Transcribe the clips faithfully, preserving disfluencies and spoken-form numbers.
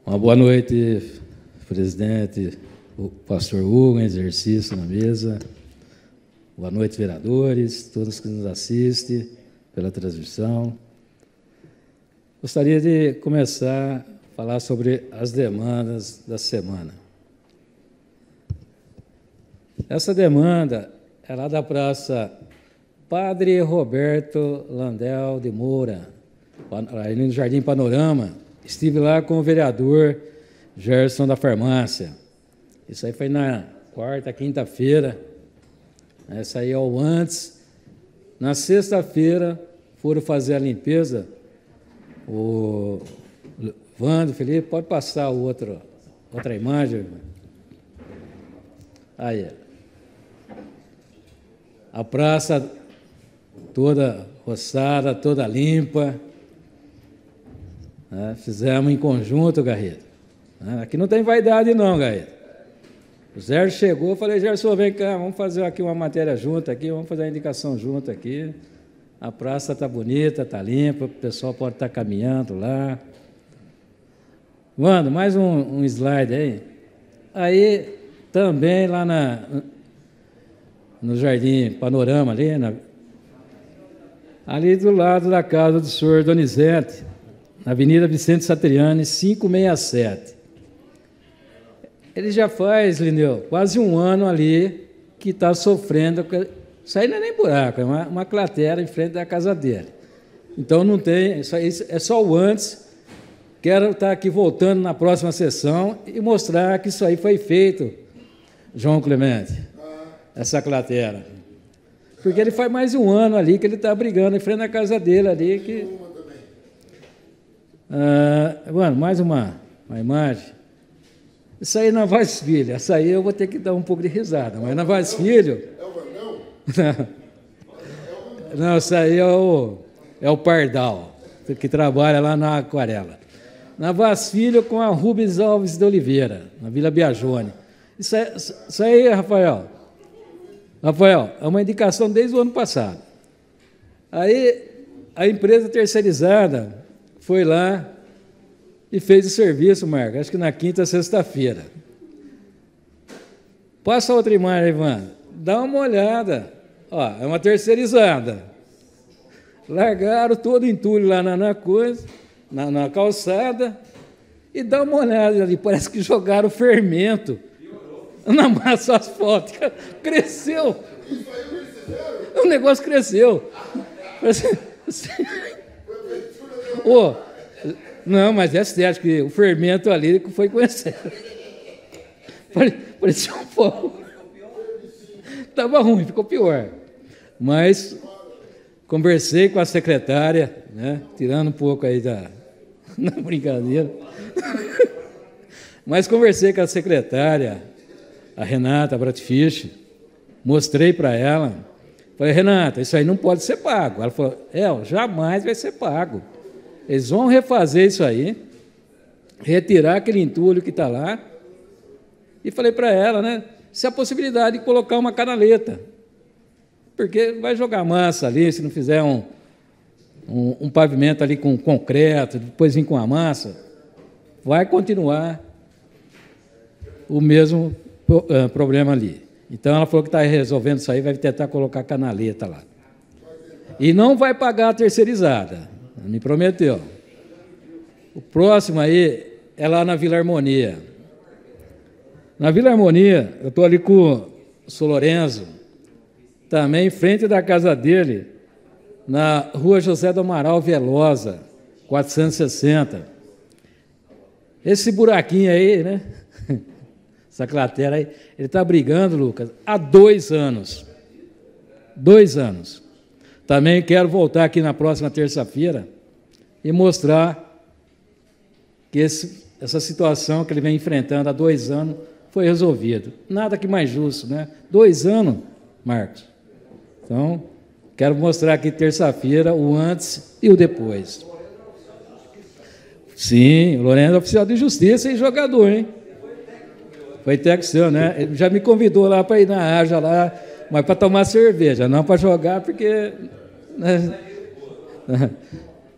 Uma boa noite, presidente, o pastor Hugo, em exercício na mesa. Boa noite, vereadores, todos que nos assistem pela transmissão. Gostaria de começar a falar sobre as demandas da semana. Essa demanda é lá da Praça Padre Roberto Landel de Moura, ali no Jardim Panorama. Estive lá com o vereador Gerson da Farmácia. Isso aí foi na quarta, quinta-feira. Essa aí é o antes. Na sexta-feira, foram fazer a limpeza. O Vando, Felipe, pode passar o outro, outra imagem. Aí. A praça toda roçada, toda limpa. É, fizemos em conjunto, Garrido. É, aqui não tem vaidade não, Garrido. O Zé chegou, eu falei, Gerson, vem cá, vamos fazer aqui uma matéria junto aqui, vamos fazer a indicação junto aqui. A praça está bonita, está limpa, o pessoal pode estar caminhando lá. Mano, mais um, um slide aí. Aí, também lá na, no Jardim Panorama, ali, na, ali do lado da casa do senhor Donizete, na Avenida Vicente Satriani, quinhentos e sessenta e sete. Ele já faz, Lineu, quase um ano ali que está sofrendo. Isso aí não é nem buraco, é uma, uma cratera em frente da casa dele. Então não tem, isso aí é só o antes. Quero estar aqui voltando na próxima sessão e mostrar que isso aí foi feito, João Clemente, essa cratera. Porque ele faz mais de um ano ali que ele está brigando em frente da casa dele ali. Que... Ah, mano, mais uma, uma imagem. Isso aí na Vaz Filho, essa aí eu vou ter que dar um pouco de risada, mas na Vaz Filho... É o Vandão? Não, isso aí é o, é o Pardal, que trabalha lá na Aquarela. Na Vaz Filho com a Rubens Alves de Oliveira, na Vila Biagione. Isso aí, isso aí, Rafael, Rafael, é uma indicação desde o ano passado. Aí a empresa terceirizada foi lá e fez o serviço, Marco, acho que na quinta, sexta-feira. Passa outra imagem, Ivan. Dá uma olhada. Ó, é uma terceirizada. Largaram todo o entulho lá na, na coisa, na, na calçada, e dá uma olhada ali. Parece que jogaram fermento na massa asfáltica. Cresceu. O negócio cresceu. Parece... Oh, não, mas é sério, acho que o fermento ali foi conhecendo. Parecia um fogo. Estava ruim, ficou pior. Mas conversei com a secretária, né, tirando um pouco aí da, da brincadeira. Mas conversei com a secretária, a Renata Bratfisch, mostrei para ela. Falei, Renata, isso aí não pode ser pago. Ela falou, é, jamais vai ser pago. Eles vão refazer isso aí, retirar aquele entulho que está lá. E falei para ela, né, se a possibilidade de colocar uma canaleta, porque vai jogar massa ali, se não fizer um, um, um pavimento ali com concreto, depois vir com a massa, vai continuar o mesmo uh, problema ali. Então, ela falou que está resolvendo isso aí, vai tentar colocar canaleta lá. E não vai pagar a terceirizada. Me prometeu. O próximo aí é lá na Vila Harmonia. Na Vila Harmonia, eu estou ali com o São Lourenço, também em frente da casa dele, na Rua José do Amaral Velosa, quatrocentos e sessenta. Esse buraquinho aí, né? Essa cratera aí, ele está brigando, Lucas, há dois anos. Dois anos. Também quero voltar aqui na próxima terça-feira e mostrar que esse, essa situação que ele vem enfrentando há dois anos foi resolvida. Nada que mais justo, né? Dois anos, Marcos. Então, quero mostrar aqui terça-feira o antes e o depois. Sim, o Lourenço é oficial de justiça e jogador, hein? Foi técnico seu, né? Ele já me convidou lá para ir na Aja lá, mas para tomar cerveja, não para jogar, porque... Né?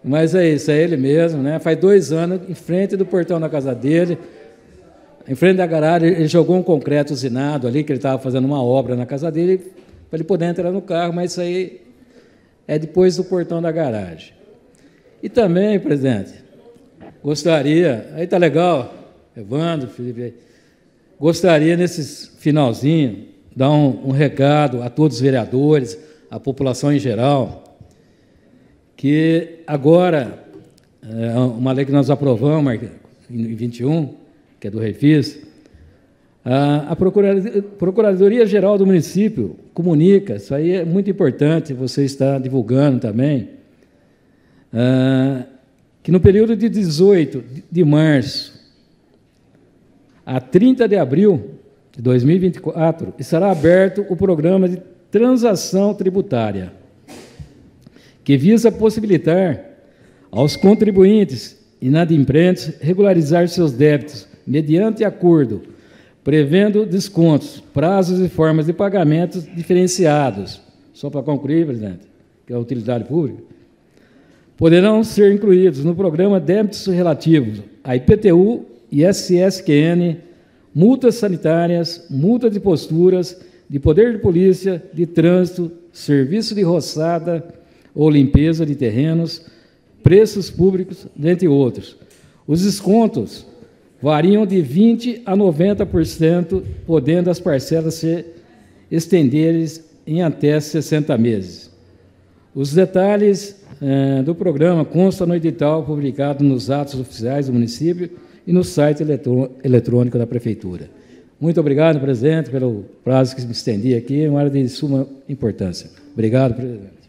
Mas é isso, é ele mesmo, né? Faz dois anos, em frente do portão da casa dele, em frente da garagem, ele jogou um concreto usinado ali, que ele estava fazendo uma obra na casa dele, para ele poder entrar no carro, mas isso aí é depois do portão da garagem. E também, presidente, gostaria, aí está legal, Evandro, Felipe, gostaria, nesse finalzinho, dar um, um recado a todos os vereadores, à população em geral, que agora, é uma lei que nós aprovamos em vinte e um, que é do Refis, a, a Procuradoria-Geral do município comunica, isso aí é muito importante, você está divulgando também, ah, que no período de dezoito de março a trinta de abril de dois mil e vinte e quatro, estará aberto o programa de transação tributária, que visa possibilitar aos contribuintes inadimplentes regularizar seus débitos mediante acordo, prevendo descontos, prazos e formas de pagamentos diferenciados. Só para concluir, presidente, que é a utilidade pública, poderão ser incluídos no programa débitos relativos a I P T U, I S S Q N, multas sanitárias, multas de posturas, de poder de polícia, de trânsito, serviço de roçada ou limpeza de terrenos, preços públicos, dentre outros. Os descontos variam de vinte por cento a noventa por cento, podendo as parcelas se estenderem em até sessenta meses. Os detalhes eh, do programa constam no edital publicado nos atos oficiais do município e no site eletrônico da Prefeitura. Muito obrigado, presidente, pelo prazo que me estendi aqui, é uma área de suma importância. Obrigado, presidente.